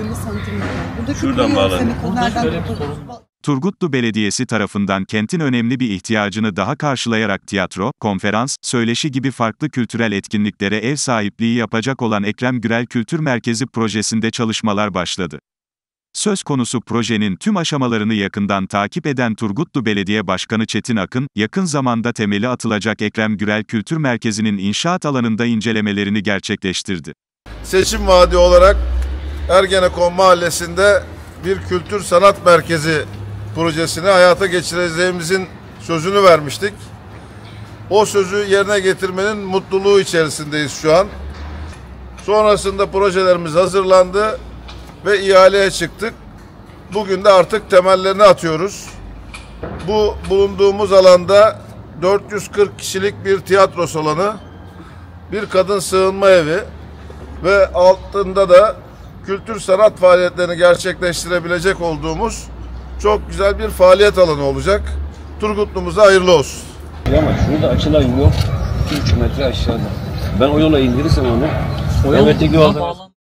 50 santim. Buradaki Şuradan bağlanın. Turgutlu Belediyesi tarafından kentin önemli bir ihtiyacını daha karşılayarak tiyatro, konferans, söyleşi gibi farklı kültürel etkinliklere ev sahipliği yapacak olan Ekrem Gürel Kültür Merkezi projesinde çalışmalar başladı. Söz konusu projenin tüm aşamalarını yakından takip eden Turgutlu Belediye Başkanı Çetin Akın, yakın zamanda temeli atılacak Ekrem Gürel Kültür Merkezi'nin inşaat alanında incelemelerini gerçekleştirdi. Seçim vaadi olarak Ergenekon Mahallesi'nde bir kültür sanat merkezi projesini hayata geçireceğimizin sözünü vermiştik. O sözü yerine getirmenin mutluluğu içerisindeyiz şu an. Sonrasında projelerimiz hazırlandı ve ihaleye çıktık. Bugün de artık temellerini atıyoruz. Bu bulunduğumuz alanda 440 kişilik bir tiyatro salonu, bir kadın sığınma evi ve altında da kültür sanat faaliyetlerini gerçekleştirebilecek olduğumuz çok güzel bir faaliyet alanı olacak. Turgutlu'muza hayırlı olsun. Ama şurada açılan yol 2-3 metre aşağıda. Ben o yola indirirsem onu, evet,